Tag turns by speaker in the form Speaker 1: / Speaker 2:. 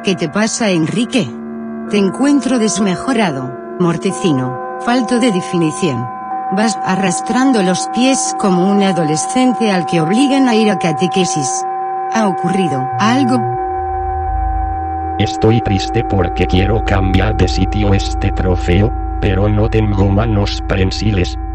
Speaker 1: ¿Qué te pasa, Enrique? Te encuentro desmejorado, mortecino, falto de definición. Vas arrastrando los pies como un adolescente al que obligan a ir a catequesis. ¿Ha ocurrido algo?
Speaker 2: Estoy triste porque quiero cambiar de sitio este trofeo, pero no tengo manos prensiles,